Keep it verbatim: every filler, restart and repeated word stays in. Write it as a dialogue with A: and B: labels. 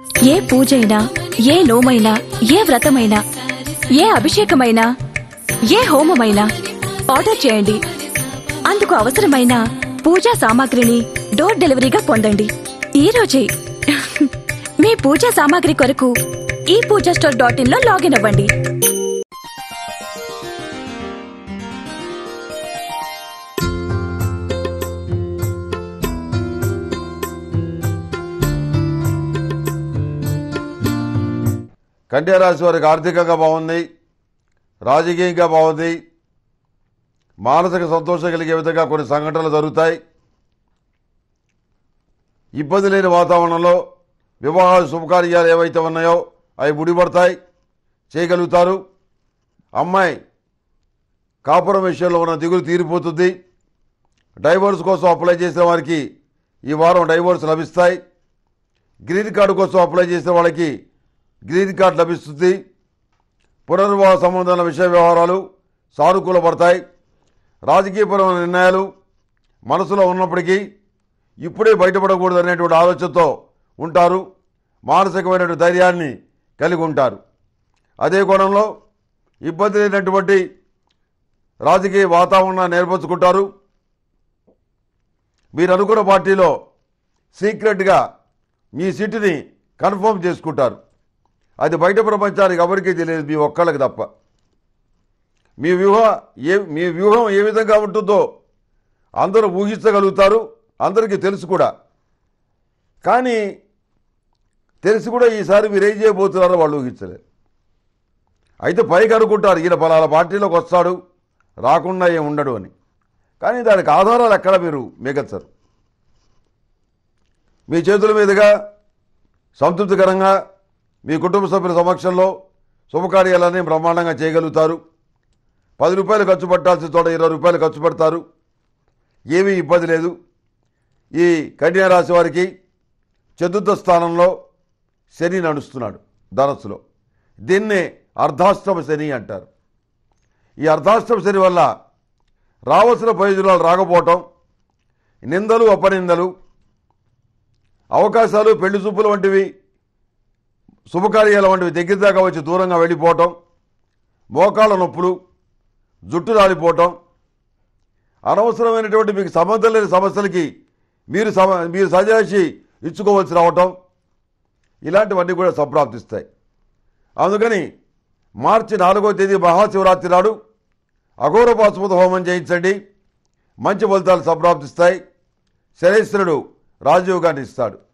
A: ఏ పూజైనా, ఏ నోమైనా, ఏ వ్రతమైనా, ఏ అభిషేకమైనా, ఏ హోమమైనా ఆర్డర్ చేయండి. అందుకు అవసరమైన పూజా సామాగ్రిని డోర్ డెలివరీగా పొందండి. ఈ రోజే మీ పూజా సామాగ్రి కొరకు ఈ పూజా స్టోర్ డాట్ ఇన్ లో లాగిన్ అవ్వండి.
B: కన్యా రాశి వారికి ఆర్థికంగా బాగుంది, రాజకీయంగా బాగుంది, మానసిక సంతోషం కలిగే విధంగా కొన్ని సంఘటనలు జరుగుతాయి. ఇబ్బంది లేని వాతావరణంలో వివాహాలు శుభకార్యాలు ఏవైతే ఉన్నాయో అవి ముడిపడతాయి, చేయగలుగుతారు. అమ్మాయి కాపురం విషయంలో ఉన్న దిగులు తీరిపోతుంది. డైవోర్స్ కోసం అప్లై చేసిన వారికి ఈ వారం డైవోర్స్ లభిస్తాయి. గ్రీన్ కార్డు కోసం అప్లై చేసిన వాళ్ళకి గ్రీన్ కార్డు లభిస్తుంది. పునర్వివాహ సంబంధాల విషయ వ్యవహారాలు సానుకూలపడతాయి. రాజకీయపరమైన నిర్ణయాలు మనసులో ఉన్నప్పటికీ ఇప్పుడే బయటపడకూడదు అనేటువంటి ఆలోచనతో ఉంటారు. మానసికమైనటువంటి ధైర్యాన్ని కలిగి ఉంటారు. అదే కోణంలో ఇబ్బంది లేనటువంటి రాజకీయ వాతావరణాన్ని ఏర్పరచుకుంటారు. మీరు అనుకున్న పార్టీలో సీక్రెట్గా మీ సీటుని కన్ఫర్మ్ చేసుకుంటారు. అది బయట ప్రపంచానికి ఎవరికీ తెలియదు, మీ ఒక్కళ్ళకి తప్ప. మీ వ్యూహ ఏ మీ వ్యూహం ఏ విధంగా ఉంటుందో అందరూ ఊహించగలుగుతారు, అందరికీ తెలుసు కూడా. కానీ తెలిసి కూడా ఈసారి మీరు ఏం చేయబోతున్నారో వాళ్ళు ఊహించలేరు. అయితే పైకి అనుకుంటారు ఈయన పలానా పార్టీలోకి వస్తాడు, రాకుండా ఏం ఉండడు అని. కానీ దానికి ఆధారాలు ఎక్కడ మీరు మిగల్చరు. మీ చేతుల మీదుగా సంతృప్తికరంగా మీ కుటుంబ సభ్యుల సమక్షంలో శుభకార్యాలన్నీ బ్రహ్మాండంగా చేయగలుగుతారు. పది రూపాయలు ఖర్చు పెట్టాల్సిన చోట ఇరవై రూపాయలు ఖర్చు పెడతారు. ఏమీ ఇబ్బంది లేదు. ఈ కన్యా రాశి వారికి చతుర్థ స్థానంలో శని నడుస్తున్నాడు ధనస్సులో. దీన్నే అర్ధాష్టమ శని అంటారు. ఈ అర్ధాష్టమ శని వల్ల రావాల్సిన ప్రయోజనాలు రాకపోవటం, నిందలు అపనిందలు, అవకాశాలు పెళ్లి చూపులు వంటివి, శుభకార్యాల వంటివి దగ్గర దాకా వచ్చి దూరంగా వెళ్ళిపోవటం, మోకాళ్ళ నొప్పులు, జుట్టు రాలిపోవటం, అనవసరమైనటువంటి మీకు సంబంధం లేని సమస్యలకి మీరు సమ మీరు సజాషి ఇచ్చుకోవాల్సి రావటం, ఇలాంటివన్నీ కూడా సంప్రాప్తిస్తాయి. అందుకని మార్చి నాలుగో తేదీ మహాశివరాత్రి నాడు అఘోర పాశుపత హోమం చేయించండి. మంచి ఫలితాలు సంప్రాప్తిస్తాయి. శనేశ్వరుడు రాజయోగాన్ని ఇస్తాడు.